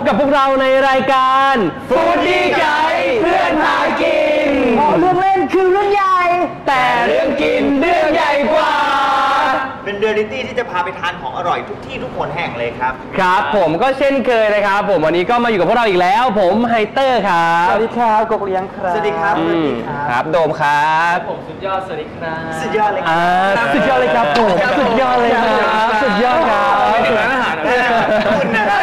กับพวกเราในรายการฟู้ดดี้ไกด์เพื่อนพากินเรื่องเล่นคือเรื่องใหญ่แต่เรื่องกินเรื่องใหญ่กว่าเป็นเรียลลิตี้ที่จะพาไปทานของอร่อยทุกที่ทุกคนแห่งเลยครับครับผมก็เช่นเคยนะครับผมวันนี้ก็มาอยู่กับพวกเราอีกแล้วผมไฮเตอร์ครับสวัสดีครับกบเลี้ยงครับสวัสดีครับสวัสดีครับโดมครับผมสุดยอดสวัสดีครับสุดยอดเลยครับสุดยอดเลยครับผมสุดยอดเลยครับสุดยอดครับไม่ถึงร้านอาหารนะคุณนะครับ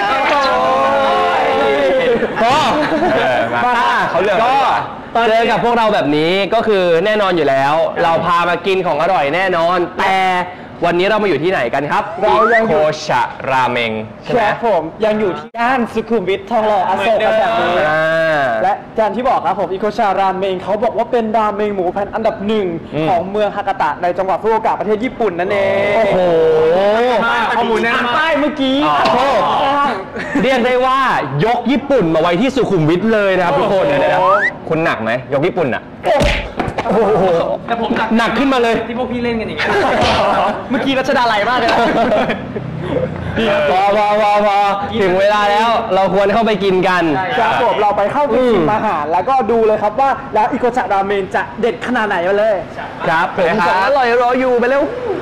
เขาเลือกก็เจอกับพวกเราแบบนี้ก็คือแน่นอนอยู่แล้วเราพามากินของอร่อยแน่นอนแต่วันนี้เรามาอยู่ที่ไหนกันครับเรายังโคชะราเมงใช่ไหมผมยังอยู่ที่ย่านสุขุมวิททองหล่ออโศกแบบนี้และอย่างที่บอกครับผมอิโคชะราเมงเขาบอกว่าเป็นราเมงหมูแผ่นอันดับหนึ่งของเมืองฮากาตะในจังหวัดฟุกุโอกะประเทศญี่ปุ่นนั่นเองโอ้โหข้อมูลแน่นมากเมื่อกี้เรียกได้ว่ายกญี่ปุ่นมาไว้ที่สุขุมวิทเลยนะครับทุกคนคุณหนักไหมยกญี่ปุ่นอ่ะแต่ผมหนักขึ้นมาเลยที่พวกพี่เล่นกันอย่างเงี้ยเมื่อกี้รัชดาไหลมากเลยนะพอถึงเวลาแล้วเราควรเข้าไปกินกันครับผมเราไปเข้าไปชิมอาหารแล้วก็ดูเลยครับว่าแล้วอิโคชะราเมงจะเด็ดขนาดไหนมาเลยครับผมของอร่อยรออยู่ไปเร็ว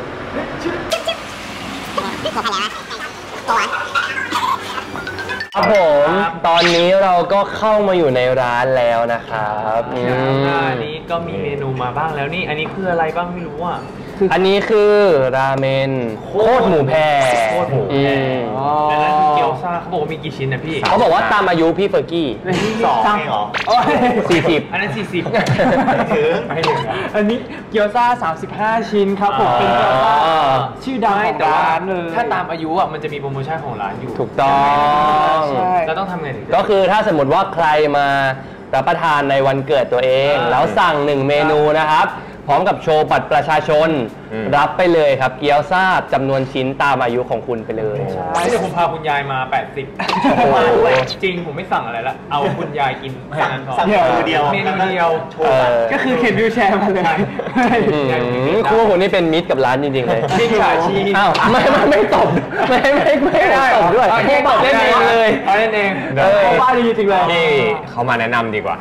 ครับผมตอนนี้เราก็เข้ามาอยู่ในร้านแล้วนะครับอันนี้ก็มีเมนูมาบ้างแล้วนี่อันนี้คืออะไรบ้างไม่รู้อ่ะอันนี้คือราเมนโคตรหมูแพรแล้วนั่นคือเกี๊ยวซ่าเขาบอกว่ามีกี่ชิ้นนะพี่เขาบอกว่าตามอายุพี่เฟอร์กี้ 2เหรอ 40 อันนั้น40 ถึงอันนี้เกี๊ยวซ่า35ชิ้นครับผมเป็นเกี๊ยวซ่าชื่อดังของร้านเลยถ้าตามอายุอ่ะมันจะมีโปรโมชั่นของร้านอยู่ถูกต้องเราต้องทำไงก็คือถ้าสมมติว่าใครมารับประทานในวันเกิดตัวเองแล้วสั่ง1เมนูนะครับพร้อมกับโชว์บัตรประชาชนรับไปเลยครับเกี๊ยวซ่าจำนวนชิ้นตามอายุของคุณไปเลยใช่เดี๋ยวผมพาคุณยายมา80จริงผมไม่สั่งอะไรละเอาคุณยายกินสั่งเมนูเดียวก็คือเข็นวิวแชร์มาเลยคู่คนนี้เป็นมิตรกับร้านจริงๆเลยมิตรฉาชีอ้าวไม่ตบไม่ได้ตบด้วยตบเล่นเองเลยเล่นเองบ้าดีจริงเลยนี่เขามาแนะนำดีกว่า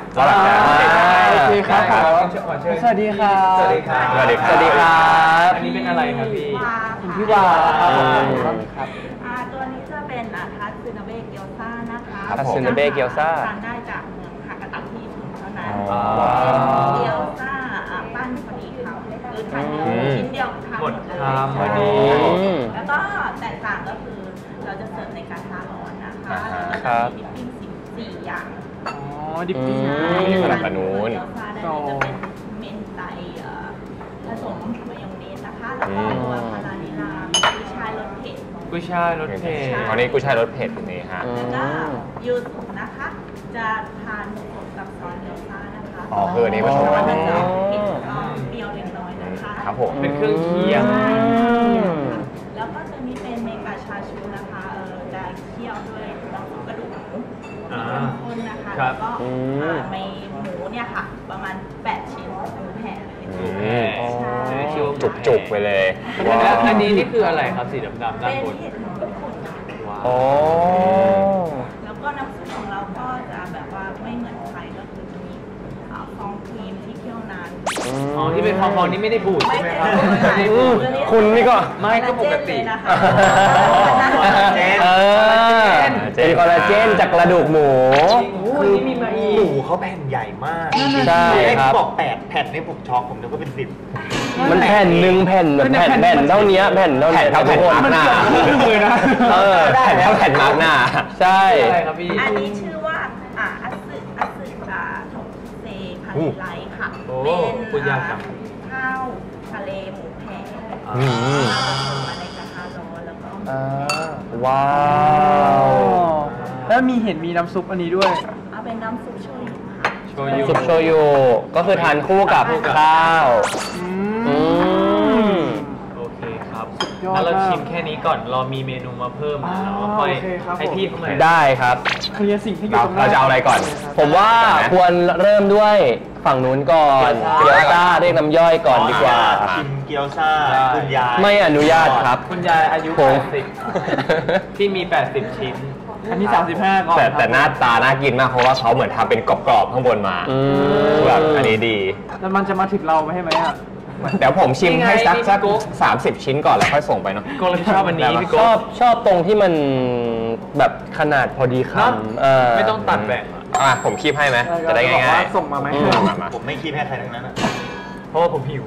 สวัสดีครับสวัสดีครับสวัสดีครับอันนี้เป็นอะไรครับพี่พี่วาครับตัวนี้จะเป็นทัสซึนาเบะเกียวซ่านะคะทัสซึนาเบะเกียวซ่าทานได้จากเมืองฮากาตะที่ญี่ปุ่นเท่านั้นเกียวซ่าปั้นพอดีครับคือทานเดียวชิ้นเดียวทานหมดเลยพอดีแล้วก็แตกต่างก็คือเราจะเสิร์ฟในกระทะร้อนนะคะแล้วก็จะมีดิปปิ้ง4อย่างดิปปิ้งสลับกันนู้นจะเป็นเมนไตผสมมายองเนสนะคะแล้วก็ตัวพารานิลากุยช่ายรสเผ็ดอันนี้กุยช่ายรสเผ็ดนี่ฮะแล้วก็ยูสุนะคะจะทานผสมกับซอสเกี๊ยวซ่านะคะคืออันนี้ผสมกันมันจะเผ็ดเปรี้ยวเล็กน้อยนะคะครับผมเป็นเครื่องเคียงแล้วก็จะมีเป็นเมกาชาชูนะคะจะเคี่ยวด้วยน้ำซุปกระดูกหมูข้นนะคะแล้วก็ในหมูเนี่ยค่ะประมาณ8ชิ้นหมูแผ่เลยจุกไปเลยอันนี้นี่คืออะไรครับสีดำๆด้านบนอ๋อแล้วก็น้ำซุปของเราก็จะแบบว่าไม่เหมือนใครก็คือจะมีฟองครีมที่เคี่ยวนานที่เป็นฟองนี่ไม่ได้บูดใช่ไหมครับคุณนี่ก็ไม่ก็ปกติเป็นคอลลาเจนจากกระดูกหมูคือหมูเขาแผ่นใหญ่มากใช่ครับบอก8แผ่นนี่ผมช็อกผมนึกว่าเป็น10 มันแผ่นหนึ่งแผ่นเท่านี้แผ่นเท่ามาร์กหน้าแผ่นเท่าแผ่นมาร์กหน้าใช่อันนี้ชื่อว่าอัสึโทเซพันไลค่ะเป็นข้าวทะเลหมูแผ่มาในกระทะร้อนแล้วก็ว้าวแล้วมีน้ำซุปอันนี้ด้วยเป็นน้ำซุปโชยุค่ะซุปโชยุก็คือทานคู่กับข้าวโอเคครับแล้วเราชิมแค่นี้ก่อนเรามีเมนูมาเพิ่มแล้วก็ค่อยให้พี่เข้ามาได้ครับเคลียร์สิ่งที่อยู่ตรงหน้าเราจะเอาอะไรก่อนผมว่าควรเริ่มด้วยฝั่งนู้นก่อนเกี๊ยวซ่าเรียกน้ำย่อยก่อนดีกว่ากินเกี๊ยวซ่าคุณยายไม่อนุญาตครับคุณยายอายุ80ที่มี80ชิ้นอันนี้35ก่อนแต่หน้าตาน่ากินมากเพราะว่าเขาเหมือนทำเป็นกรอบๆข้างบนมาแบบอันนี้ดีแล้วมันจะมาถึงเราไหมใช่ไหมอ่ะเดี๋ยวผมชิมให้สัก30 ชิ้นก่อนแล้วค่อยส่งไปเนาะโกเลยชอบอันนี้พี่โกชอบตรงที่มันแบบขนาดพอดีคำไม่ต้องตัดแบ่งผมคีบให้ไหมจะได้ง่ายๆส่งมาไหมมาผมไม่คิดให้ใครทั้งนั้นอะเพราะว่าผมหิว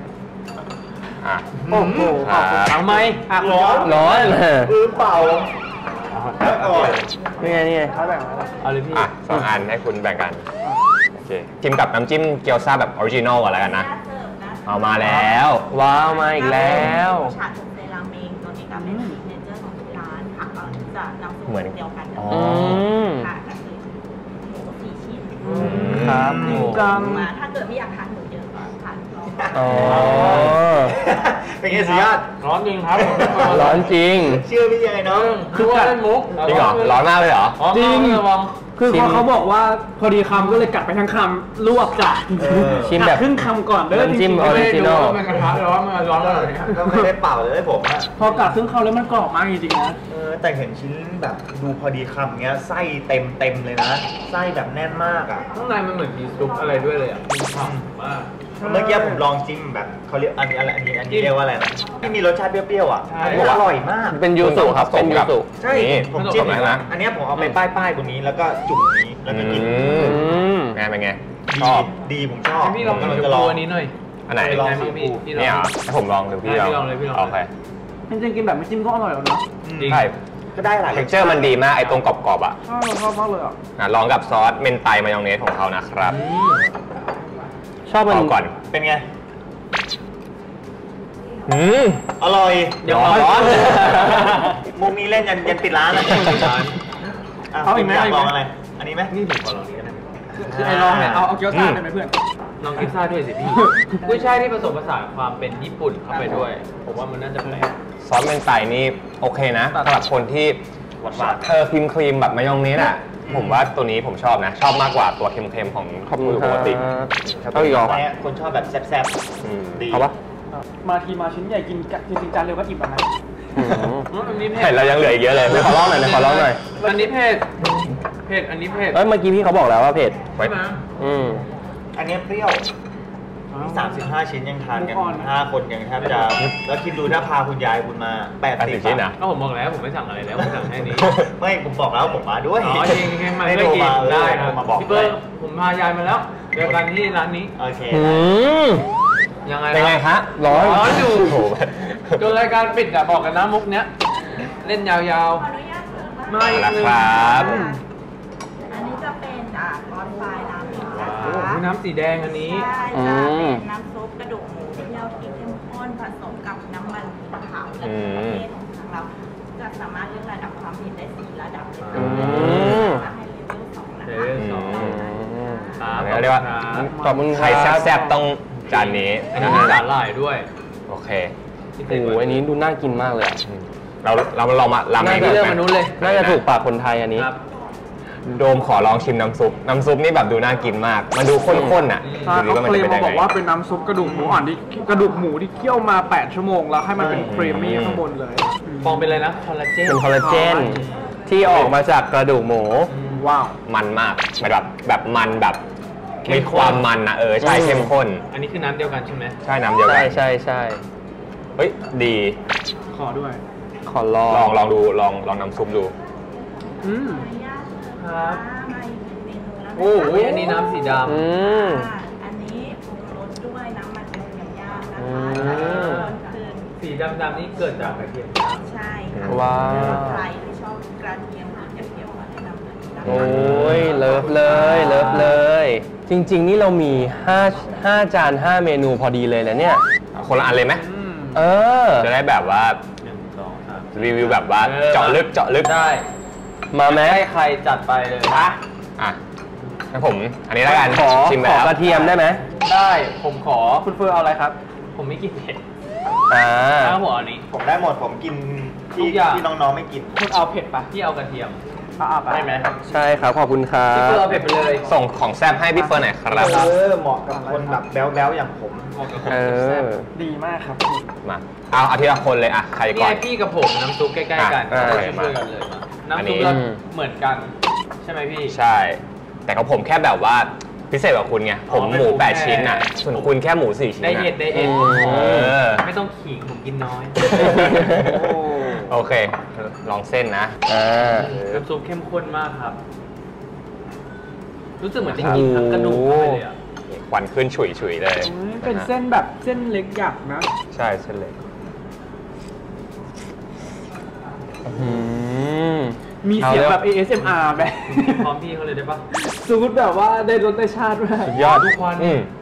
โอ้โหเอาไหมร้อนร้อนมือเปล่าอร่อยนี่ไงนี่ไงเอาเลยพี่ 2 อันให้คุณแบ่งกันโอเคชิมกับน้ำจิ้มเกี๊ยวซ่าแบบออริจินอลก่อนแล้วกันนะ เอามาแล้วว้าวมาอีกแล้วชาถูกเซรามิงตัวนี้ก็เป็นซิกเนเจอร์ของที่ร้านค่ะก็จะนำสูตเหมือนรเดียวกันอ๋อค่ะก็คือหมู4 ชิ้นครับจังมาถ้าเกิดไม่อยากทานหมูเยอะก็ทานลองอ๋อเป็นไงสุดยอดร้อนจริงครับร้อนจริงเชื่อพี่ยังไงน้องคือว่าเล่นมุกจริงเหรอร้อนมากเลยเหรอจริงระวังคือพอเขาบอกว่าพอดีคำก็เลยกัดไปทั้งคำลวกจ้ะชิมแบบกัดครึ่งคำก่อนเด้อน้ำจิ้มจริงๆออริจินอลมันกระทะร้อนมันร้อนเลยก็ไม่ได้เป่าเลยผมอะพอกัดครึ่งคำแล้วมันกรอบมากจริงๆนะแต่เห็นชิ้นแบบดูพอดีคำเงี้ยไส้เต็มเลยนะ ไส้แบบแน่นมากอ่ะข้างในมันเหมือนมีซุปอะไรด้วยเลยอ่ะมีฉ่ำมากเมื่อกี้ผมลองจิ้มแบบเขาเรียกอันนี้เรียกว่าอะไรนะที่มีรสชาติเปรี้ยวๆอ่ะใช่อร่อยมากเป็นยูสุครับ เป็นยูสุใช่นี่ผมจิ้มผสมอะไรนะอันเนี้ยผมเอาไปป้ายบนนี้แล้วก็จุ่มนี้แล้วก็กินไงเป็นไงชดีอบดีผมชอบพี่ลองกินผมกับจะลปูองอันนี้หน่อยอันไหนลองพี่พี่ลองนี่เหรอให้ผมลองดูพี่พี่ลองเลยพี่ลองเลยโอเคจริงๆกินแบบไม่จิ้มก็อร่อยแล้วนะจริงใช่ก็ได้หลายเท็กเจอร์มันดีมากไอ้ตรงกรอบๆอ่ะชอบมากเลยอ่ะลองกับซอสเมนไตมายองเนสของเขานะครับชอบมันลองก่อนเป็นไง อร่อยยังร้อนมุมนี้เล่นยันปิดร้านอะเอาอีกไหมยากเอาอีกลองไหมอะไร อันนี้ไหมนี่ผมขอลองนี้กันนะคือไอ้ลองเนี่ยเอาเกี๊ยวซ่าได้ไหมเพื่อนลองกินซ่าด้วยสิพี่กุ้ยช่ายที่ผสมผสานความเป็นญี่ปุ่นเข้าไปด้วย ผมว่ามันน่าจะแปลกซอสเมนไตนี่โอเคนะสำหรับคนที่ครีมแบบมายองเนสอ่ะผมว่าตัวนี้ผมชอบนะ ชอบมากกว่าตัวเค็มๆของขอบคุณปกติครับเอาอีกเหรอเนี่ยคนชอบแบบแซ่บอืมๆดีเอาปะมาทีมาชิ้นใหญ่กินจริงๆจานเร็วก็อิ่มแล้วนะอันนี้เผ็เห็ดนเรายังเหลืออีกเยอะเลยขอลองหน่อยนะขอลองหน่อยอันนี้เผ็ดอันนี้เผ็ดเอ้ยเมื่อกี้พี่เขาบอกแล้วว่าเผ็ดไว้ใช่ไหมอันนี้เปรี้ยวนี่35 ชิ้นยังทานกัน5 คนยังแทบจะแล้วคิดดูถ้าพาคุณยายคุณมา 80 ชิ้นอะอ่ะก็ผมบอกแล้วผมไม่สั่งอะไรแล้วผมสั่งแค่นี้ไม่ผมบอกแล้วผมมาด้วยอ๋อจริงๆมาไม่ช่วยโทรกินมาได้คโทรับรมาบอกพี่เบิร์ดผมพายายมาแล้วเจอกันที่ร้านนี้โอเคอืมยังไงเป็นไงคะร้อนร้อนอยู่โอ้โหจนรายการปิดอะบอกกันนะมุกเนี้ยเล่นยาวขออนุญาตเสิร์ฟนะๆไม่เอาละครับอันนี้จะเป็นก้อนไฟราเมงนะโอ้คะโหน้ำสีแดงอันนี้ใช่จะเป็นน้ำซุปกระดูกหมูเคี่ยวพริกเข้มข้นผสมกับน้ำมันขาวและเครื่องเทศของทางเราจะสามารถเลือกระดับความเผ็ดได้4 ระดับเลยมจะให้เลเวล2นะเลคะเวลสอง ครับเรียกว่าขอบคุณใครแซ่บๆต้องจานนี้อันนี้มีสาหร่ายด้วยโอเคที่โอ้โหอันนี้ดูน่ากินมากเลยอะเราลองมาลำน่าเองจะเรื่องไหมนุษย์เลยน่าจะถูกปากคนไทยอันนี้ครับโดมขอลองชิมน้ำซุป น้ำซุปนี่แบบดูน่ากินมาก มันดูข้นๆอ่ะเขาดูดิว่ามันเคลจะมเป็นมายังบอกว่าไงเป็นน้ำซุปกระดูกหมูอ่อนที่กระดูกหมูที่เคี่ยวมา8 ชั่วโมงแล้วให้มันเป็นครีมมี่ข้างบนเลยฟองเป็นอะไรนะคอลลาเจนเป็นคอลลาเจนที่ออกมาจากกระดูกหมูว้าวมันมากแบบมันแบบมีความมันนะใช่เข้มข้นอันนี้คือน้ำเดียวกันใช่ไหมใช่น้ำเดียวกัใช่นใช่ใช่เฮ้ยดีขอด้วยขอลองลองดูลองน้ำซุปดูอืมขออนุญาตเสิร์ฟนะคะมาอีกหนึ่งเมนูแล้วนะคะโอ้โหอันนี้น้ำสีดอืมอันนี้ปรุงรสด้วยน้ำมันกระเทียมย่างนะอืคะมคือำสีดำๆนี่เกิดจากกระเทียมย่างใช่ค่ะว้าวใครที่ชอบกระเทียมหรือกระเทียมก็แนะนำเลยนะคะโอ้ยเลิฟเลยเลิฟเลย จริง ๆ นี่เรามี5 จาน 5 เมนูพอดีเลยแล้วเนี่ยคนละอันเลยไหมเออจะได้แบบว่า 1 2 3 รีวิวแบบว่าเจาะลึกได้มาไหมให้ใครจัดไปเลยนะอ่ะงั้นผมอันนี้แล้วกันขอชิมไปขอแล้วกระเทียมได้ไหมได้ผมขอคุณเฟิร์นเอาอะไรครับผมไม่กินเผ็ดอ่าถ้าผมเอาอันนี้ผมได้หมดผมกินทุที่กอย่างที่น้องๆไม่กินคุณเอาเผ็ดปะที่เอากระเทียมเอาไปได้ไหมใช่ครับ ขอบคุณครัพี่เฟิร์นบเอาเผ็ดไปเลยส่งของแซ่บให้พี่เฟิร์นหน่อยครับเหมาะกับคนแบบแบ๊วๆอย่างผมเออดีมากครับมาเอาทีละคนเลยอ่ะใครนี่ก่อไงนพี่กับผมน้ำซุปใกล้ๆกันอ่ะช่วยกันเลยมาน้ำซุปเราเหมือนกันใช่ไหมพี่ใช่ แต่ของผมแค่แบบว่าพิเศษกว่าคุณไงผมหมู8ชิ้นอ่ะส่วนคุณแค่หมู4ชิ้นได้เอ็ดได้เอ็ดอไม่ต้องขิงผมกินน้อยโอเค ลองเส้นนะน้ำซุปเข้มข้นมากครับ รู้สึกเหมือนจะกินทั้งกระดูกเข้าไปเลยอ่ะควันขึ้นฉุยๆเลยเป็นเส้นแบบเส้นเล็กหยักนะใช่เส้นเล็กมีเสียงแบบ ASMR แบบพร้อมพี่เขาเลยได้ปะซูดแบบว่าได้รสได้ชาติด้วยสุดยอดทุกวัน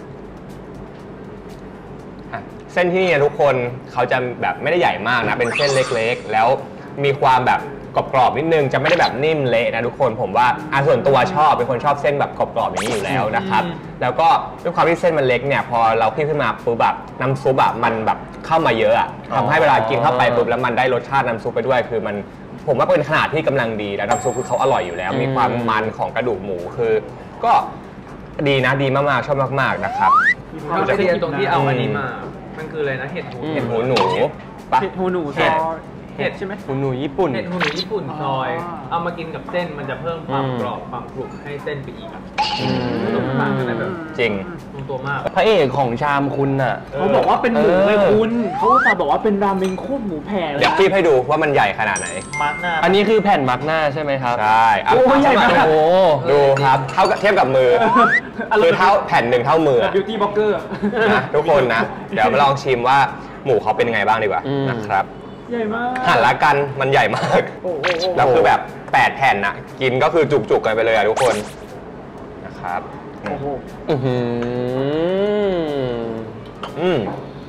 เส้นที่นี่ทุกคนเขาจะแบบไม่ได้ใหญ่มากนะ เป็นเส้นเล็กๆ แล้วมีความแบบกรอบๆนิดนึงจะไม่ได้แบบนิ่มเละนะทุกคนผมว่าส่วนตัวชอบเป็นคนชอบเส้นแบบกรอบๆอย่างนี้อยู่แล้วนะครับแล้วก็ด้วยความที่เส้นมันเล็กเนี่ยพอเราคีบขึ้นมาปุ๊บแบบน้ำซุปแบบมันแบบเข้ามาเยอะอะทำให้เวลากินเข้าไปปุ๊บแล้วมันได้รสชาติน้ำซุปไปด้วยคือมันผมว่าเป็นขนาดที่กำลังดีแล้วน้ำซุปคือเขาอร่อยอยู่แล้ว มีความมันของกระดูกหมูคือ ก็ดีนะดีมากๆชอบมากๆนะครับเราจะเรียนตรงที่เอาอันนี้มา มันคืออะไรนะเห็ดหูเห็ดหูหนูปะเห็ดหูหนูซอยเห็ดใช่ไหมหูหนูญี่ปุ่นเห็ดหูหนูญี่ปุ่นซอย เอามากินกับเส้นมันจะเพิ่มความกรอบความกรุบให้เส้นไปอีกอ่ะตรงกลางกันได้แบบจริงลงตัวมากพระเอกของชามคุณน่ะเขาบอกว่าเป็นหมูเลยคุณเขาอุตส่าห์บอกว่าเป็นราเมงโคตรหมูแผ่เลยเดี๋ยวคีบให้ดูว่ามันใหญ่ขนาดไหนมาร์กหน้าอันนี้คือแผ่นมาร์กหน้าใช่ไหมครับใช่เอาโอ้ใหญ่มากโอ้ดูครับเท่ากับเทียบกับมือคือเท่าแผ่นหนึ่งเท่ามือบิวตี้บล็อกเกอร์นะทุกคนนะ เดี๋ยวมาลองชิมว่าหมูเขาเป็นยังไงบ้างดีกว่านะครับใหญ่มากหั่นละกันมันใหญ่มากโอ้โหแล้วคือแบบ8แผ่นนะกินก็คือจุกๆกันไปเลยอะทุกคนนะครับโอ้โหอื้อหืออืม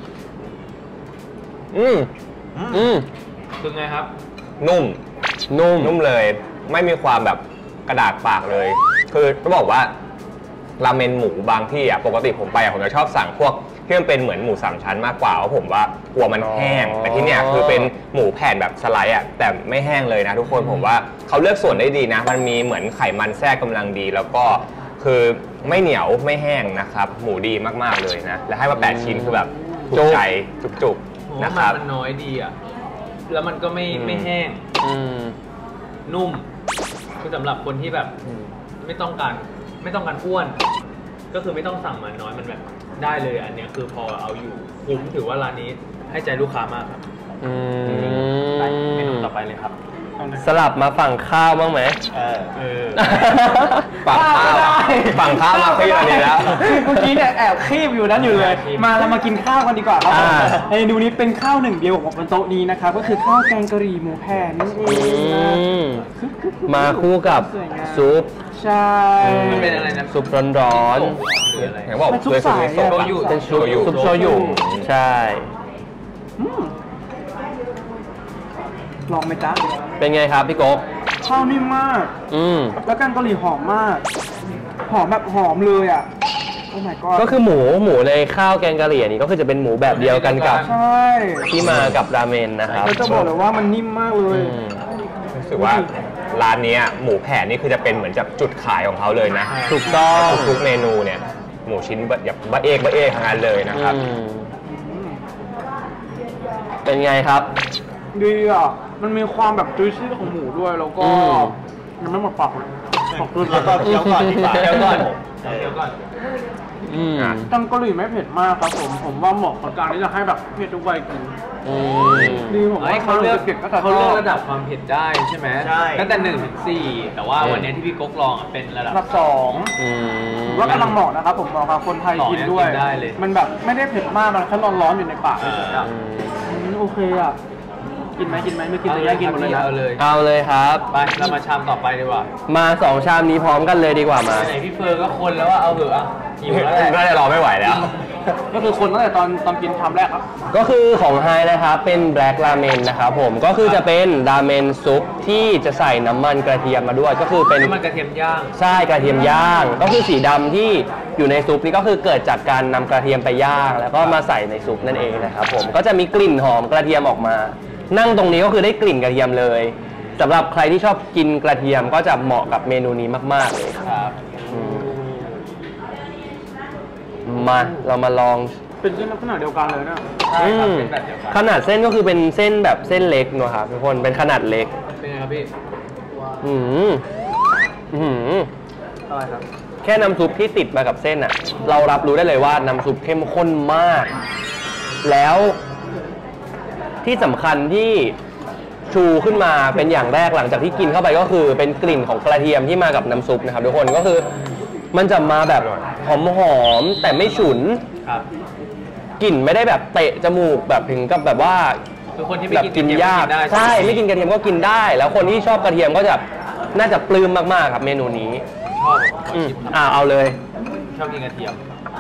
อืมอืมคือไงครับนุ่มนุ่มนุ่มเลย ไม่มีความแบบกระดาษปากเลย คือต้องบอกว่าราเมนหมูบางที่อ่ะปกติผมไปอ่ะผมจะชอบสั่งพวกที่มันเป็นเหมือนหมู3ชั้นมากกว่าเพราะผมว่ากลัวมันแห้ง แต่ที่เนี่ยคือเป็นหมูแผ่นแบบสไลด์อ่ะแต่ไม่แห้งเลยนะทุกคนผมว่าเขาเลือกส่วนได้ดีนะ มันมีเหมือนไขมันแทรกกำลังดี แล้วก็คือไม่เหนียวไม่แห้งนะครับ หมูดีมากๆเลยนะ และให้มา8ชิ้นคือแบบถูกใจจุกๆนะนะคครัรับบ มันน้อยดีอ่ะ แล้วมันก็ไม่แห้งอืมนุ่ม คือสำหรับคนที่แบบไม่ต้องการอ้วน ก็คือไม่ต้องสั่งมาน้อยมันแบบได้เลยอันเนี้ยคือพอเอาอยู่คุ้มถือว่าร้านนี้ให้ใจลูกค้ามากครับอืไปเมนูมต่อไปเลยครับสลับมาฝั่งข้าวบ้างไหมฝั่งข้าวฝั่งข้าวมาขึ้นอันนี้แล้วเมื่อกี้เนี่ยแอบคีบอยู่นั้นอยู่เลย มาเรามากินข้าวกันดีกว่าครับผมอ่าเมนูนี้เป็นข้าวหนึ่งเดียวของบนโต๊ะนี้นะครับก็คือข้าวแกงกะหรี่หมูแผ่นั่นเออืงมมาคู่กับซุปใช่มันเป็นอะไรนะซุปร้อนคืออะไรเห็นบอกมันซุปด้วยใสซุปอะมิโซะๆเป็นซุปโชยุซุปโชยุใช่อืมลองไหมจ๊ะเป็นไงครับพี่โก๊กข้าวนิ่มมากอืมแล้วแกงกะหรี่หอมมาก หอมแบบหอมเลยอ่ะ โอ้ my god ก็คือหมูในข้าวแกงกะหรี่อันนี้ก็คือจะเป็นหมูแบบเดียวกันกับใช่ที่มากับราเมนนะครับแล้วจะบอกเลยว่ามันนิ่มมากเลยอืมรู้สึกว่าร้านนี้หมูแผ่นี่คือจะเป็นเหมือนจะจุดขายของเขาเลยนะถูกต้องทุกเมนูเนี่ยหมูชิ้นแบบบะเอกทั้งนั้นเลยนะครับอืมเป็นไงครับดีอ่ะ มันมีความแบบจุยซี่ของหมูด้วย แล้วก็อืมยังไม่หมดปากเลยขอบคุณแล้วก็เคี้ยวก่อนดีกว่าเดี๋ยวก่อนเออเดี๋ยวก่อนอืมแกงกะหรี่ไม่เผ็ดมากครับผมว่าเหมาะกับการที่จะให้แบบเผ็ดทุกวัยกินอืมดีผมว่าเขาเลือกเด็กๆก็จะเขาเลือกระดับความเผ็ดได้ใช่ไหมใช่ตั้งแต่1 ถึง 4แต่ว่าวันนี้ที่พี่ก๊กลองอ่ะเป็นระดับระดับสองอืมว่ากำลังเหมาะนะครับผมเหมาะกับคนไทยกินด้วยกินได้เลยมันแบบไม่ได้เผ็ดมาก มันแค่ร้อนๆอยู่ในปากเอออ่ะโอเคอ่ะ กินไหมไม่กินเลยแยกกินหมดเลยนะเอาเลยเอาเลยครับไปเรามาชามต่อไปดีกว่ามา2 ชามนี้พร้อมกันเลยดีกว่ามาไหนพี่เฟิร์นก็คนแล้วว่าเอาเถอะอ่ะหิวแล้วแหละน่าจะรอไม่ไหวแล้วก็คือคนตั้งแต่ตอนกินคำแรกครับก็คือของไฮนะครับเป็นแบล็กราเมนนะครับผมก็คือจะเป็นราเมนซุปที่จะใส่น้ำมันกระเทียมมาด้วย ก็คือเป็นน้ำมันกระเทียมย่างใช่กระเทียมย่าง ก็คือสีดำที่อยู่ในซุปนี่ก็คือเกิดจากการนำกระเทียมไปย่าง แล้วก็มาใส่ในซุปนั่นเองนะครับผมก็จะมีกลิ่นหอมกระเทียมออกมา นั่งตรงนี้ก็คือได้กลิ่นกระเทียมเลยสำหรับใครที่ชอบกินกระเทียมก็จะเหมาะกับเมนูนี้มากๆเลยครับครับอืมมาเรามาลองเป็นเส้นลักษณะเดียวกันเลยนะใช่ครับเป็นแบบเดียวกันขนาดเส้นก็คือเป็นเส้นแบบเส้นเล็กนะครับทุกคนเป็นขนาดเล็กเป็นไงครับพี่อืมอืมอะไรครับแค่น้ำซุปที่ติดมากับเส้นอะเรารับรู้ได้เลยว่าน้ำซุปเข้มข้นมาก แล้วที่สำคัญที่ชูขึ้นมาเป็นอย่างแรกหลังจากที่กินเข้าไปก็คือเป็นกลิ่นของกระเทียมที่มากับน้ำซุปนะครับทุกคนก็คือมันจะมาแบบหอมๆแต่ไม่ฉุนครับกลิ่นไม่ได้แบบเตะจมูกแบบถึงกับแบบว่าคือคนที่ไม่แบบกินกินยากได้ใช่ไม่กินกระเทียมก็กินได้ แล้วคนที่ชอบกระเทียมก็จะน่าจะปลื้มมากๆครับเมนูนี้ชอบขอชิมครับเอาเลยชอบกินกระเทียม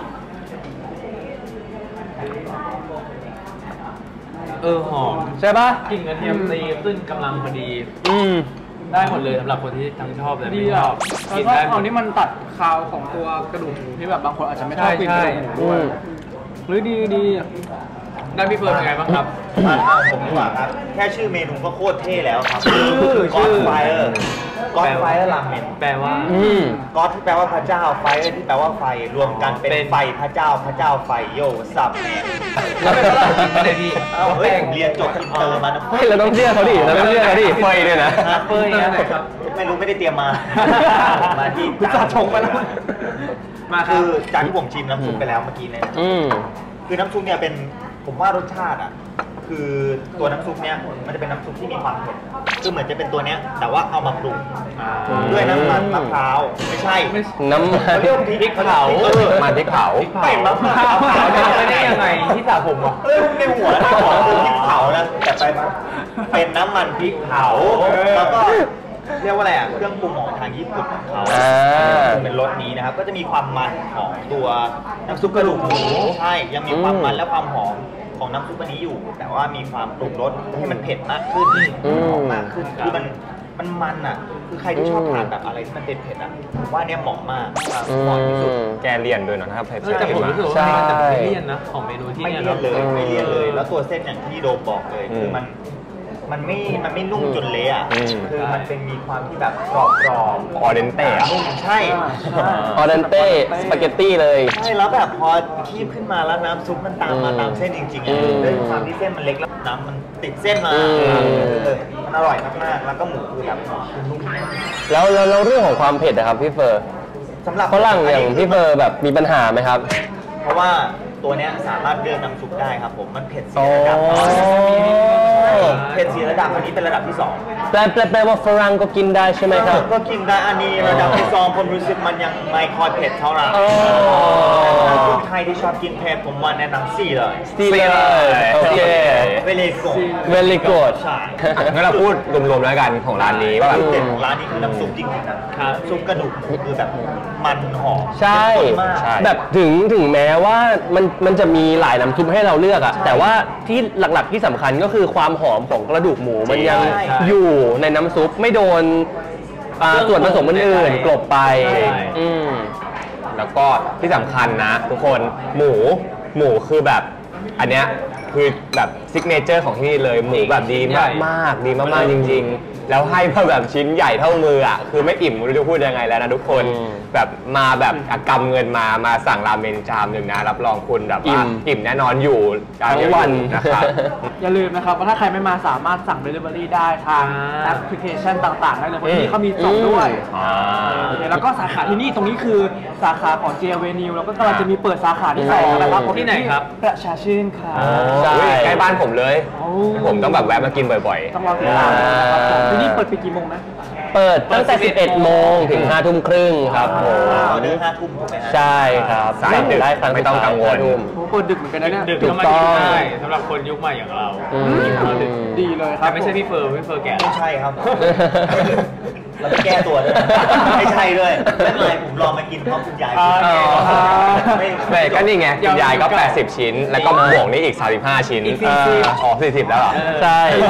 หอมใช่ปะกลิ่นกระเทียมตีขึ้นกำลังพอดีอืมได้หมดเลยสำหรับคนที่ทั้งชอบและดีไม่ชอ่ะอบแล้วกินก็ได้หมเอาดนี่มันตัดคาวของตัวกระดูกหมูที่แบบบางคนอาจจะไม่ชอบกินกระดูกหมูด้วยหรือดีดีได้พี่เฟิร์นเป็นไงบ้างครับมาเอาผมดีกว่าครับ แค่ชื่อเมนูก็โคตรเท่แล้วครับชื่อ Godfire Godfire ราเมนแปลว่าอืม God ที่แปลว่าพระเจ้า Fire ที่แปลว่าไฟ รวมกันเป็นเป็นไฟพระเจ้าไฟโยสับแมนแล้วเป็นฝรั่งจริงไหมเนี่ยพี่เอาเฮ้ยผมเรียนจบอินเตอร์มานะเฮ้ยเราต้องเชื่อเขาดิเราต้องเชื่อเขาดิเฟยด้วยนะเฟิร์นเนี่ยนะครับไม่รู้ไม่ได้เตรียมมา มาที่คุณจ่าชงไปแล้วมาครัคืบอจานที่ผมชิมน้ำซุปไปแล้วเมื่อกี้เนี่ยนะอืมคือน้ำซุปเนี่ยเป็นผมว่ารสชาติอ่ะคือตัวน้ำซุปเนี่ยมันจะเป็นน้ำซุปที่มีความเผ็ดคือเหมือนจะเป็นตัวเนี้ยแต่ว่าเอามาปรุงด้วยน้ำมันมะพร้าวไม่ใช่น้ำมันเขาเรียกว่าพริกเผามาพริกเผาไม่มะพร้าวไม่ได้ยังไงที่สระผมอ่ะเรื่องในหัวในหัวคือพริกเผานะแต่ไปมาเป็นน้ำมันพริกเผาแล้วก็เรียกว่าอะไรอ่ะเครื่องปรุงของทางญี่ปุ่นของเขาอ่าเป็นรสนี้นะครับ ก็จะมีความมันของตัวน้ำซุปกระดูกหมูใช่ยังมีความมันและความหอมของน้ำซุปอันนี้อยู่ แต่ว่ามีความปรุงรสให้มันเผ็ดมากขึ้นหอมมากขึ้นคือมันอ่ะคือใครที่ชอบทานแบบอะไรที่มันเผ็ดๆอ่ะผมว่าเนี่ยเหมาะมากเหมาะที่สุดแกเลี่ยนด้วยเนอะนะครับเผ็ดแต่ผมรู้สึกว่าใช่มันจะไม่เลี่ยนนะของเมนูที่ไม่เนี่ยเลี่ยนเลยอะไม่เลี่ยนเลย แล้วตัวเส้นอย่างที่โดมบอกเลยคือมันไม่นุ่มจนเละอ่ะคือมันเป็นมีความที่แบบกรอบออเดนเต้อะนุ่มใช่ออเดนเต้สปาเกตตี้เลยใช่แล้วแบบพอคีบขึ้นมาแล้วน้ำซุปมันตามมาตามเส้นจริงๆอือ่ะมด้วยความที่เส้นมันเล็กแล้วน้ำมันติดเส้นมาอืมมันอร่อยมากๆแล้วก็หมูคือแบบนุ่มแล้วเรื่องของความเผ็ดนะครับพี่เฟอร์สำหรับฝรั่งอย่างพี่เฟอร์แบบมีปัญหาไหมครับเพราะว่าตัวเนี้ยสามารถเลือกน้ำซุปได้ครับผมมันเผ็ดโอ้สี่ระดับเผ็ดสี่ระดับอันนี้เป็นระดับที่สองแปลว่าฝรั่งก็กินได้ใช่ไหมครับก็กินได้อันนี้ระดับที่สองผมรู้สึกมันยังไม่ค่อยเผ็ดเท่าไหร่อ๋อคนไทยที่ชอบกินเผ็ดผมว่าแนะนำสี่เลยสตีเลยโอเคเวเลโก very good ใช่งั้นเราพูดรวมๆแล้วกันของร้านนี้ว่าแบบจุดเด่นของร้านนี้คือน้ำซุปจริงๆนะซุปกระดูกหมูคือแบบมันหอมใช่เข้มข้นมากใช่แบบถึงแม้ว่ามันจะมีหลายน้ำซุปให้เราเลือกอะใช่แต่ว่าที่หลักๆที่สำคัญก็คือความหอมของกระดูกหมูมันยังใช่อยู่ในน้ำซุปไม่โดนส่วนผสมอื่นๆกลบไปใช่อืมแล้วก็ที่สำคัญนะทุกคนหมูคือแบบอันเนี้ยคือแบบซิกเนเจอร์ของที่นี่เลยหมูแบบดีมากๆดีมากๆจริง ๆ แล้วให้มาแบบชิ้นใหญ่เท่ามืออ่ะคือไม่อิ่มไม่รู้จะพูดยังไงแล้วนะทุกคนอืมแบบมาแบบกำเงินมาสั่งราเมนจามหนึ่งนะรับรองคุณแบบว่าอิ่มแน่นอนอยู่ทั้งวันนะครับอย่าลืมนะครับว่าถ้าใครไม่มาสามารถสั่ง Delivery ได้ทางแอปพลิเคชันต่างๆได้เลยเพราะที่นี่เขามีส่งด้วย โอเคแล้วก็สาขาที่นี่ตรงนี้คือสาขาของ j v n e w แล้วก็กำลังจะมีเปิดสาขาที่สองนะครับที่ไหนครับประชาชื่นครับใช่อุ๊ยใกล้บ้านผมเลยโอ้ผมต้องแบบแวะมากินบ่อยต้องรอติดตามนะครับผมที่นี่เปิดปิดกี่โมงนะเปิดตั้งแต่ 11 โมงถึง 5 ทุ่มครึ่งครับผมออเดอร์5 ทุ่มถูกไหมฮะใช่ครับสายดึกได้ครั้งไม่ต้องกังวล 5 ทุ่มโหเปิดดึกเหมือนกันนะเนี่ยดึกถูก็กมาต้กิอนงได้สำหรับคนยุคใหม่อย่างเราอืมกินข้าวดึกดีเลยครัแต่บไม่ใช่พี่เฟิร์นแก่ไม่ใช่ครับ เราไปแก้ตัวด้วยไม่ใช่ด้วยไม่เป็นไรผมรอมากินเพราะคุณยายพูดอ๋อแต่ก็นี่ไงคุณยายก็ 80 ชิ้น แล้วก็บวกนี่อีก 35 ชิ้นอีก40 อ๋อ40 แล้วเหรอใช่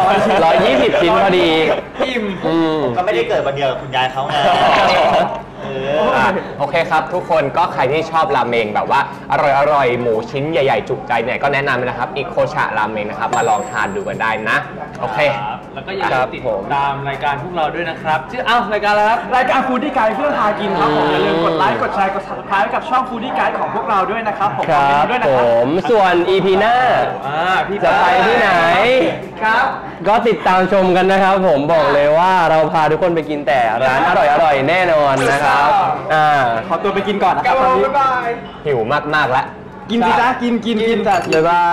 120 ชิ้นพอดีอิ่มอืมผมก็ไม่ได้เกิดวันเดียวกับคุณยายเขาไงเออโอเคครับ ทุกคนก็ใครที่ชอบราเมงแบบว่าอร่อยๆ หมูชิ้นใหญ่ๆ จุใจเนี่ยก็แนะนำเลยนะครับอีโคชะราเมงนะครับ มาลองทานดูกันได้นะ โอเคครับแล้วก็อย่าลืครัมบติดผมตามรายการพวกเราด้วยนะครับชื่อรายการอะไรครับรายการฟู้ดดี้ไกด์เพื่อพากินครับผมอย่าลืมกดไลค์กดแชร์กด subscribe กับช่องฟู้ดดี้ไกด์ของพวกเราด้วยนะครับผมคคอมรัเมนบต์ด้วยนะผครับมส่วน EP หน้าพี่จะไปที่ไหนครับก็ติดตามชมกันนะครับ ผมบอกเลยว่าเราพาทุกคนไปกินแต่ร้านอร่อยๆแน่นอนนะครับขอตัวไปกินก่อนนะครับตอนนี้หิวมากๆแล้วกินสิจ้ากินจ้ะบ๊ายบาย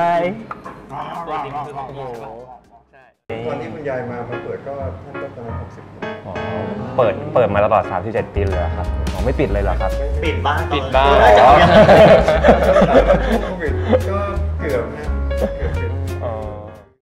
ตอนที่คุณยายมาเปิดก็ท่านก็ประมาณ60 อ๋อเปิดมาตลอด37 ปีเลยเหรอครับอ๋อไม่ปิดเลยเหรอครับปิดบ้านปิดบ้านน่าจะยังโควิดก็เกือบนะเกือบปิดอ๋อ